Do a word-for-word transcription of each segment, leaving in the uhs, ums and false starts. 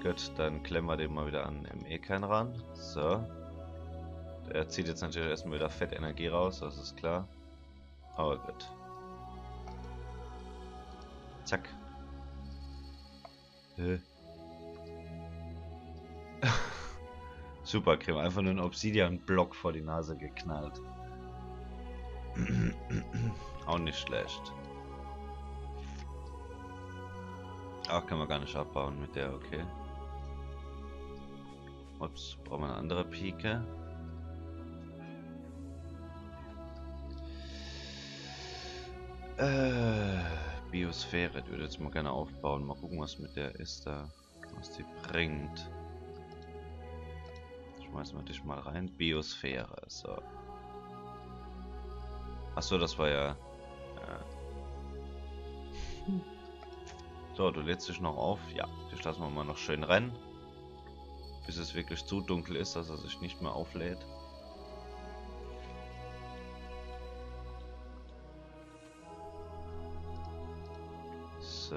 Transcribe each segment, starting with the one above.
Gut, dann klemmen wir den mal wieder an M E-Kern ran. So. Der zieht jetzt natürlich erstmal wieder Fettenergie raus, das ist klar. Aber gut. Zack. Hä? Super, Creme. Einfach nur einen Obsidian-Block vor die Nase geknallt. Auch nicht schlecht. Ach, kann man gar nicht abbauen mit der, okay. Ups, brauchen wir eine andere Pike. Äh, Biosphäre, die würde ich jetzt mal gerne aufbauen. Mal gucken, was mit der ist da. Was die bringt. Schmeißen wir dich mal rein. Biosphäre, so. Achso, das war ja... ja. So, du lädst dich noch auf. Ja, dich lassen wir mal noch schön rennen. Bis es wirklich zu dunkel ist, dass er sich nicht mehr auflädt. So.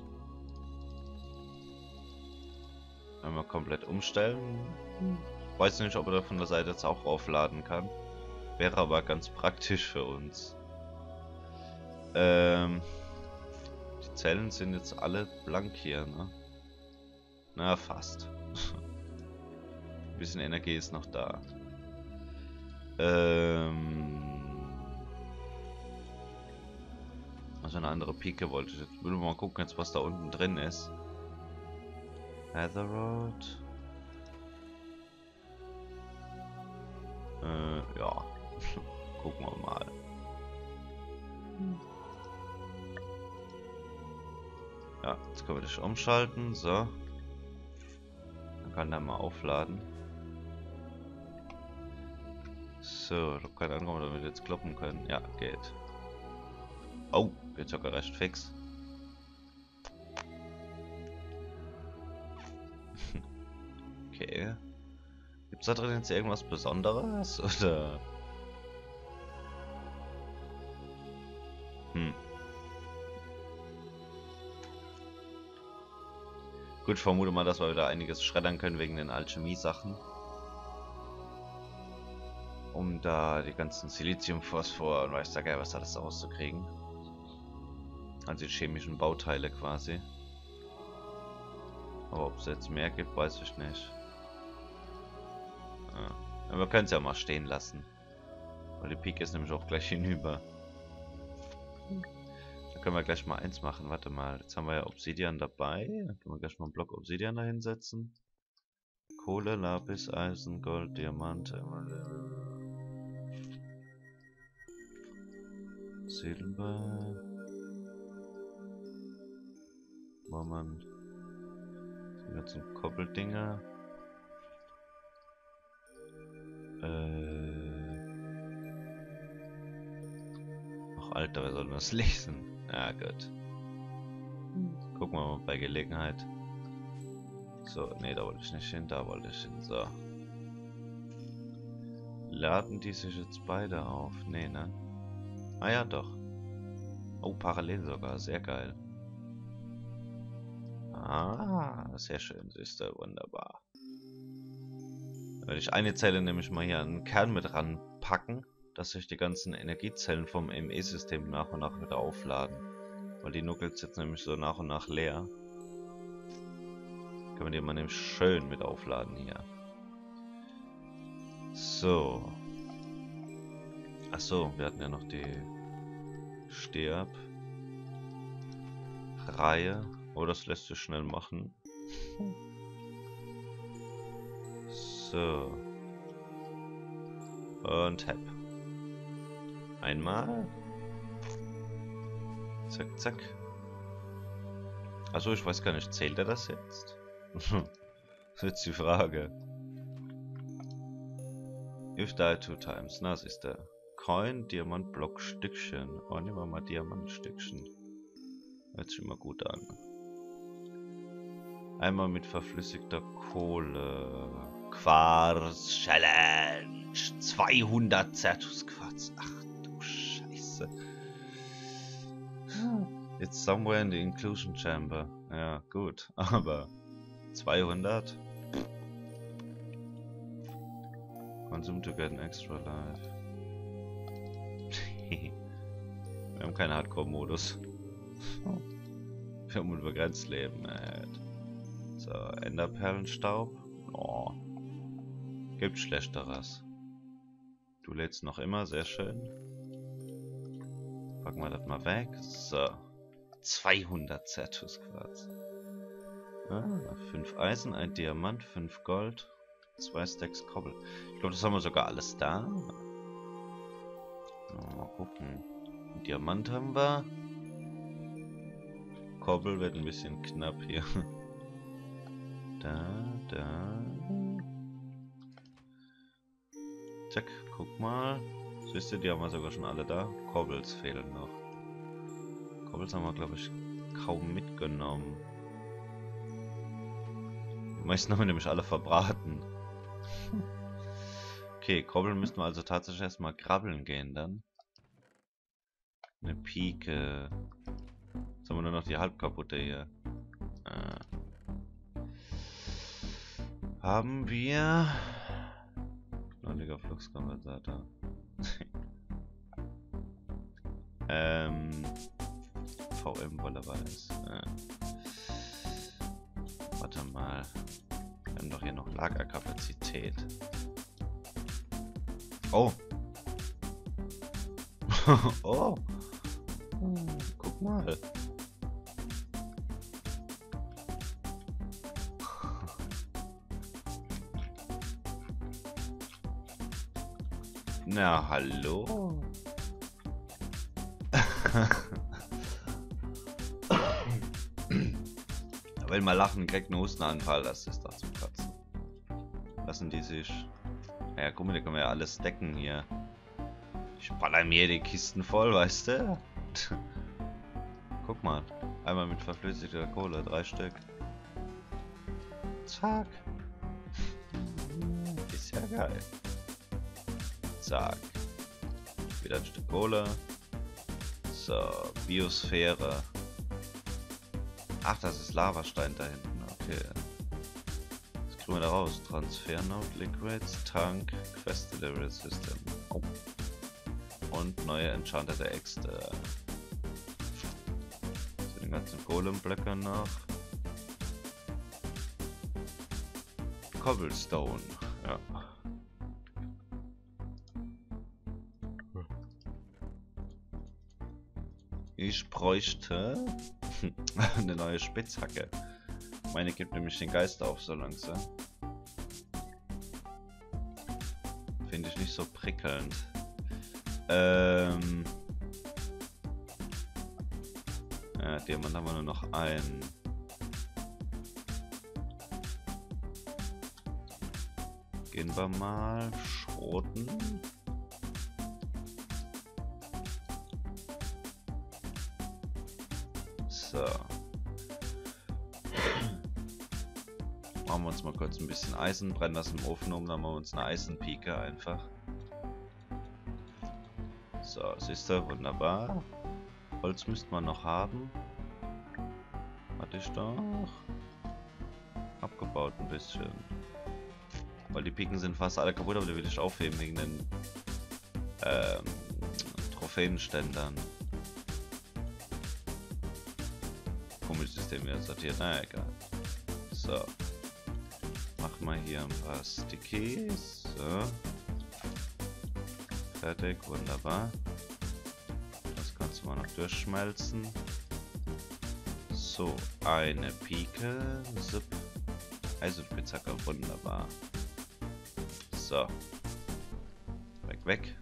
Einmal komplett umstellen. Ich weiß nicht, ob er von der Seite jetzt auch aufladen kann. Wäre aber ganz praktisch für uns. Ähm, die Zellen sind jetzt alle blank hier, ne? Na, fast. Ein bisschen Energie ist noch da. Ähm, also eine andere Pike wollte ich jetzt. Will mal gucken, jetzt was da unten drin ist. Heather Road. Äh, ja. Gucken wir mal. Ja, jetzt können wir dich umschalten. So. Dann kann der mal aufladen. So, ich habe keine Ahnung, ob wir jetzt kloppen können. Ja, geht. Oh, geht sogar recht fix. Okay. Gibt's da drin jetzt irgendwas Besonderes? Oder? Hm. Gut, ich vermute mal, dass wir wieder einiges schreddern können wegen den Alchemie-Sachen. Um da die ganzen Silizium, Phosphor und weiß der Geil was alles rauszukriegen. Also die chemischen Bauteile quasi. Aber ob es jetzt mehr gibt, weiß ich nicht. Ja. Aber wir können es ja mal stehen lassen. Weil die Pike ist nämlich auch gleich hinüber. Da können wir gleich mal eins machen. Warte mal, jetzt haben wir ja Obsidian dabei. Dann können wir gleich mal einen Block Obsidian da hinsetzen. Kohle, Lapis, Eisen, Gold, Diamant, Silber. Moment. Die ganzen Koppeldinger. Äh. Ach, Alter, wer soll das lesen? Ja, gut. Gucken wir mal bei Gelegenheit. So, nee, da wollte ich nicht hin, da wollte ich hin. So. Laden die sich jetzt beide auf? Nee, ne? Ah ja, doch. Oh, parallel sogar, sehr geil. Ah, sehr schön, siehst du, wunderbar. Dann werde ich eine Zelle nämlich mal hier an den Kern mit ranpacken, dass sich die ganzen Energiezellen vom M E-System nach und nach wieder aufladen. Weil die nuckelt jetzt nämlich so nach und nach leer. Können wir die mal nämlich schön mit aufladen hier. So. Achso, wir hatten ja noch die Stirb Reihe. Oh, das lässt sich schnell machen. So. Und Hep. Einmal. Zack, zack. Achso, ich weiß gar nicht, zählt er das jetzt? Das ist jetzt die Frage. If die two times. Na, siehst du. Coin, Diamant, Block, Stückchen. Oh, nehmen wir mal Diamantstückchen. Hört sich immer gut an. Einmal mit verflüssigter Kohle. Quarz Challenge. zweihundert Certus Quarz. Ach du Scheiße. It's somewhere in the inclusion chamber. Ja, gut. Aber zweihundert. Consume to get an extra life. Wir haben keinen Hardcore-Modus. Wir haben unbegrenzt Leben. Ey. So, Enderperlenstaub. Oh. Gibt Schlechteres. Du lädst noch immer, sehr schön. Packen wir das mal weg. So. zweihundert Zertusquarz. Ah, fünf Eisen, ein Diamant, fünf Gold, zwei Stacks Kobbel. Ich glaube, das haben wir sogar alles da. Mal gucken. Ein Diamant haben wir. Kobbel wird ein bisschen knapp hier. Da, da. Zack, guck mal. Siehst du, die haben wir sogar schon alle da. Kobbels fehlen noch. Kobbels haben wir, glaube ich, kaum mitgenommen. Die meisten haben wir nämlich alle verbraten. Okay, Kobbeln müssten wir also tatsächlich erstmal krabbeln gehen dann. Eine Pike. Jetzt haben wir nur noch die halb kaputte hier. Äh. Haben wir... Knolliger Fluxkompensator. ähm... V M-Wolle weiß. Äh. Warte mal. Wir haben doch hier noch Lagerkapazität. Oh! Oh! Guck mal. Na, hallo? Wenn mal lachen, kriegt einen Hustenanfall, das ist doch zum Kotzen. Lassen die sich... Ja, guck mal, da können wir ja alles decken hier. Ich baller mir die Kisten voll, weißt du? Guck mal. Einmal mit verflüssigter Kohle, drei Stück. Zack. Ist ja geil. Zack. Wieder ein Stück Kohle. So, Biosphäre. Ach, das ist Lavastein da hinten. Okay. Was kriegen wir da raus? Transfer Node, Liquids, Tank, Quest Delivery System. Oh. Und neue enchantete Äxte. So, den ganzen Golem-Blöcke noch. Cobblestone. Ja. Ich bräuchte eine neue Spitzhacke. Meine gibt nämlich den Geist auf so langsam. Finde ich nicht so prickelnd. Ähm. Ja, Diamant haben wir nur noch einen. Gehen wir mal schroten. So. Machen wir uns mal kurz ein bisschen Eisen, brennen das im Ofen um, dann machen wir uns eine Eisenpike einfach. So, siehst du, wunderbar. Holz müsste man noch haben. Hatte ich doch abgebaut ein bisschen. Weil die Piken sind fast alle kaputt, aber die will ich aufheben wegen den ähm, Trophäenständern. Komisches System wieder sortiert, na egal. So. Machen wir hier ein paar Stickies. So. Fertig, wunderbar. Das kannst du mal noch durchschmelzen. So, eine Pike. Zip. Eisenspitzhacke, wunderbar. So. Weg, weg.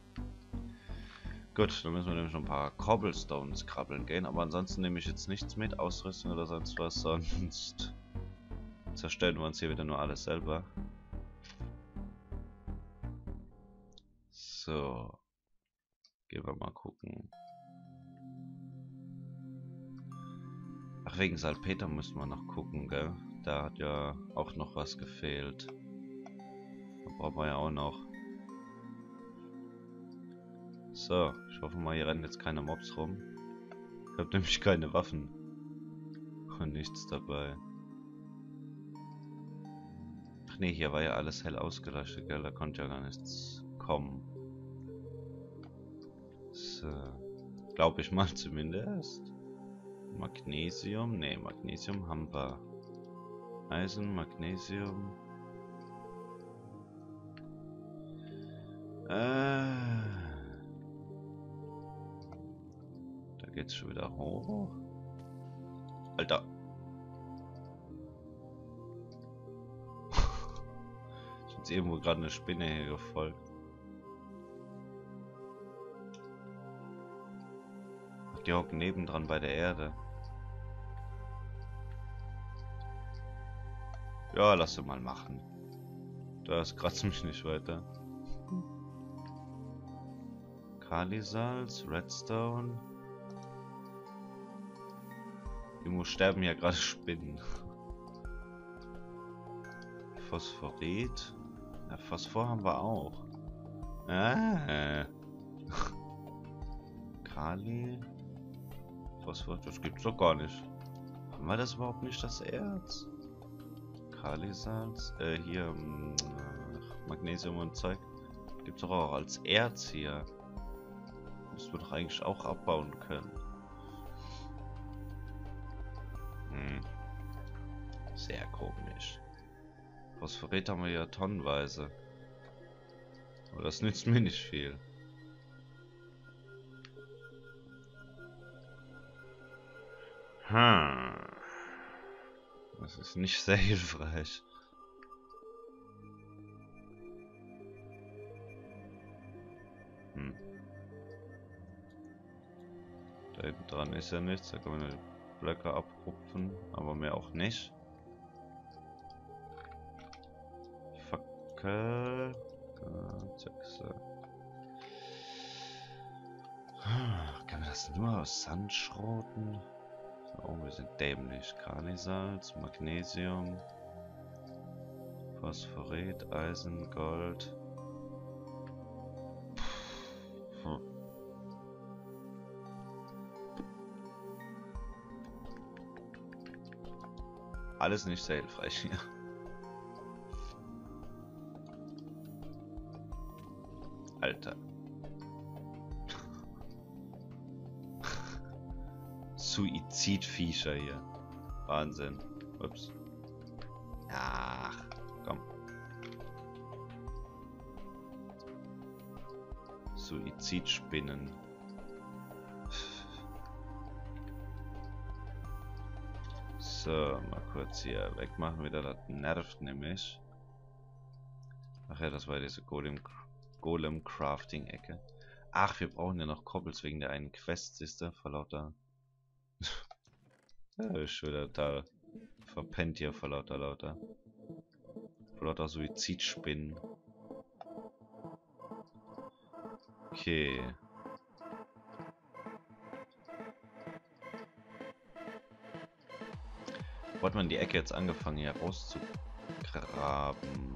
Gut, dann müssen wir nämlich noch ein paar Cobblestones krabbeln gehen, aber ansonsten nehme ich jetzt nichts mit, Ausrüstung oder sonst was, sonst zerstören wir uns hier wieder nur alles selber. So. Gehen wir mal gucken. Ach, wegen Salpeter müssen wir noch gucken, gell? Da hat ja auch noch was gefehlt. Da brauchen wir ja auch noch. So, ich hoffe mal, hier rennen jetzt keine Mobs rum. Ich habe nämlich keine Waffen. Und nichts dabei. Ach nee, hier war ja alles hell ausgeleuchtet, gell? Da konnte ja gar nichts kommen. So. Glaube ich mal zumindest. Magnesium. Ne, Magnesium haben wir. Eisen, Magnesium. Äh. Da geht's schon wieder hoch. Alter. Ist jetzt irgendwo gerade eine Spinne hier gefolgt. Ach, die hocken nebendran bei der Erde. Ja, lass sie mal machen. Das kratzt mich nicht weiter. Kalisalz, Redstone. Irgendwo sterben ja gerade Spinnen. Phosphorit. Ja, Phosphor haben wir auch. Ah. Kali. Phosphor, das gibt's doch gar nicht. Haben wir das überhaupt nicht, das Erz? Kalisalz. Äh, hier. Mh, Magnesium und Zeug. Gibt's doch auch als Erz hier. Müssen wir doch eigentlich auch abbauen können. Hm. Sehr komisch. Phosphorit haben wir ja tonnenweise. Aber das nützt mir nicht viel. Hm. Das ist nicht sehr hilfreich. Hm. Da hinten dran ist ja nichts, da kann man die Blöcke abrupfen, aber mehr auch nicht. Fackel. Ah, zack, so. Kann man das nur aus Sand schroten? Oh, wir sind dämlich. Kalisalz, Magnesium, Phosphorit, Eisen, Gold. Hm. Alles nicht sehr hilfreich hier. Alter. Suizidviecher hier. Wahnsinn. Ups. Ach, komm. Suizidspinnen. So, mal kurz hier wegmachen wieder. Das nervt nämlich. Ach ja, das war diese Golem, Golem Crafting Ecke. Ach, wir brauchen ja noch Koppels wegen der einen Quest, siehste, vor lauter. Ja, ist wieder da verpennt hier vor lauter lauter. Vor lauter Suizidspinnen. Okay. Wo hat man die Ecke jetzt angefangen hier rauszugraben?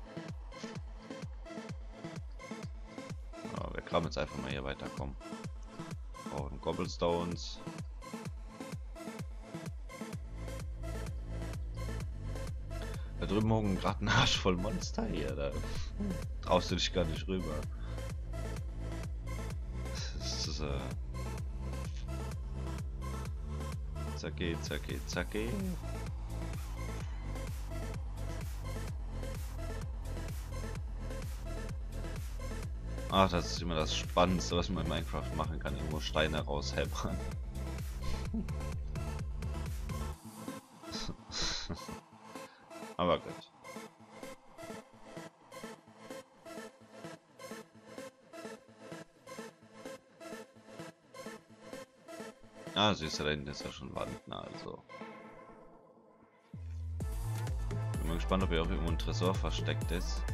Oh, wir graben jetzt einfach mal hier weiterkommen. Brauchen Cobblestones. Da drüben hocken gerade ein Arsch voll Monster hier. Da traust du dich gar nicht rüber. Das ist äh. Zacki, zacki, zacki. Ach, das ist immer das Spannendste, was man in Minecraft machen kann. Irgendwo Steine raushämmern. Aber gut. Ah, siehst du, da hinten ist ja schon Wand, na also. Bin mal gespannt, ob hier auch irgendwo ein Tresor versteckt ist.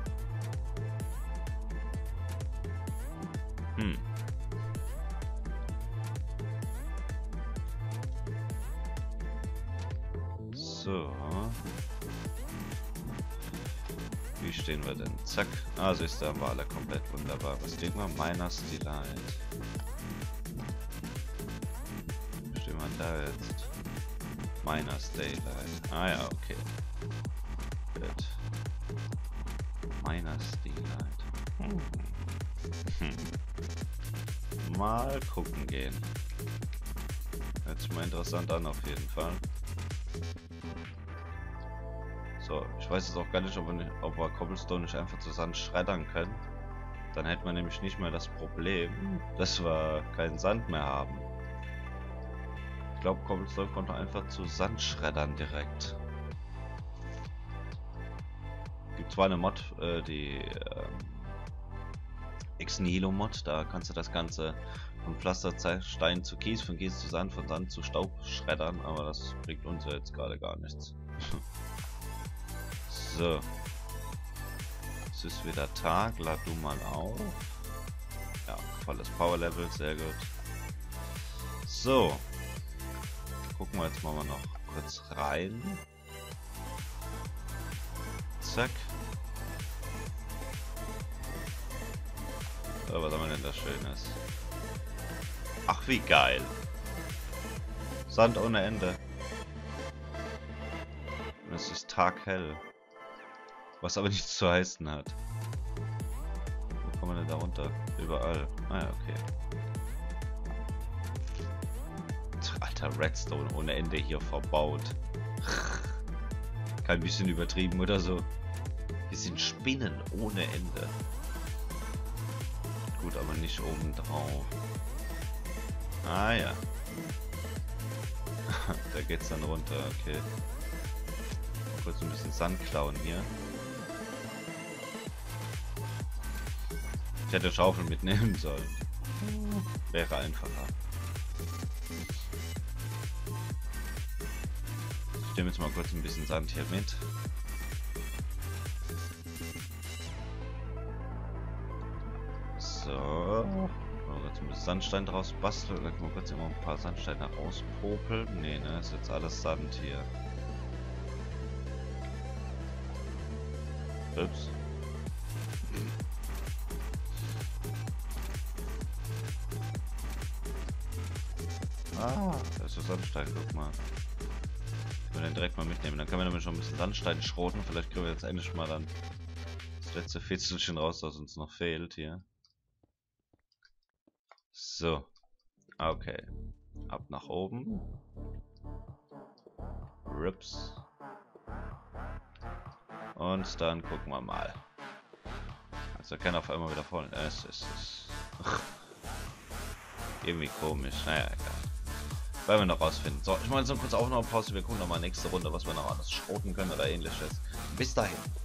Hm. So. Wie stehen wir denn? Zack. Ah, siehst du, haben wir alle komplett wunderbar. Was kriegen wir? Miners Delight. Wie stehen wir da jetzt? Miners Daylight. Ah ja, okay. Gut. Miner Stilheit. Hm. Hm. Mal gucken gehen. Hört sich mal interessant an auf jeden Fall. So, ich weiß jetzt auch gar nicht, ob wir, nicht, ob wir Cobblestone nicht einfach zu Sand schreddern können. Dann hätten wir nämlich nicht mehr das Problem, dass wir keinen Sand mehr haben. Ich glaube, Cobblestone konnte einfach zu Sand schreddern direkt. Gibt zwar eine Mod, äh, die ähm, Ex Nihilo Mod, da kannst du das Ganze von Pflasterstein zu Kies, von Kies zu Sand, von Sand zu Staub schreddern, aber das bringt uns ja jetzt gerade gar nichts. So. Es ist wieder Tag, lad du mal auf. Ja, volles Power Level, sehr gut. So. Gucken wir jetzt mal noch kurz rein. Zack. So, was haben wir denn da Schönes? Ach, wie geil. Sand ohne Ende. Und es ist taghell. Was aber nichts zu heißen hat. Wo kommen wir denn da runter? Überall. Ah ja, okay. Alter, Redstone ohne Ende hier verbaut. Kein bisschen übertrieben oder so. Wir sind Spinnen ohne Ende. Gut, aber nicht oben drauf. Ah ja. Da geht's dann runter, okay. Kurz ein bisschen Sand klauen hier. Ich hätte Schaufel mitnehmen sollen. Wäre einfacher. Ich nehme jetzt mal kurz ein bisschen Sand hier mit. So. Jetzt ein bisschen Sandstein draus basteln. Dann können wir kurz immer ein paar Sandsteine rauspopeln. Ne, ne, ist jetzt alles Sand hier. Ups. Ah, da ist der Sandstein, guck mal. Ich will den direkt mal mitnehmen. Dann können wir nämlich schon ein bisschen Sandstein schroten. Vielleicht kriegen wir jetzt endlich mal dann das letzte Fitzelchen raus, das uns noch fehlt hier. So. Okay. Ab nach oben. Rips. Und dann gucken wir mal. Also kann auf einmal wieder voll. Es ist es. Irgendwie komisch. Naja, egal. Werden wir noch rausfinden. So, ich mache jetzt noch kurz Aufnahmepause. Wir gucken noch mal nächste Runde, was wir noch alles schroten können oder ähnliches. Bis dahin.